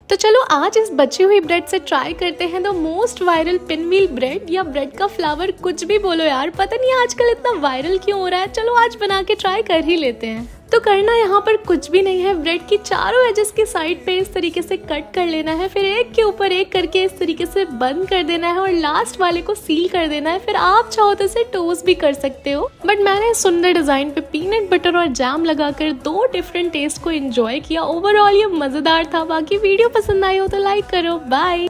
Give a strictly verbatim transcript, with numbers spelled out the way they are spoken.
तो चलो आज इस बची हुई ब्रेड से ट्राई करते हैं the most viral pinwheel bread या ब्रेड का फ्लावर, कुछ भी बोलो यार, पता नहीं आजकल इतना वायरल क्यों हो रहा है। चलो आज बना के ट्राई कर ही लेते हैं। तो करना यहाँ पर कुछ भी नहीं है, ब्रेड की चारों एजेस की साइड पे इस तरीके से कट कर लेना है, फिर एक के ऊपर एक करके इस तरीके से बंद कर देना है और लास्ट वाले को सील कर देना है। फिर आप चाहो तो इसे टोस्ट भी कर सकते हो, बट मैंने सुंदर डिजाइन पे पीनट बटर और जैम लगाकर दो डिफरेंट टेस्ट को एंजॉय किया। ओवरऑल ये मजेदार था। बाकी वीडियो पसंद आई हो तो लाइक करो। बाय।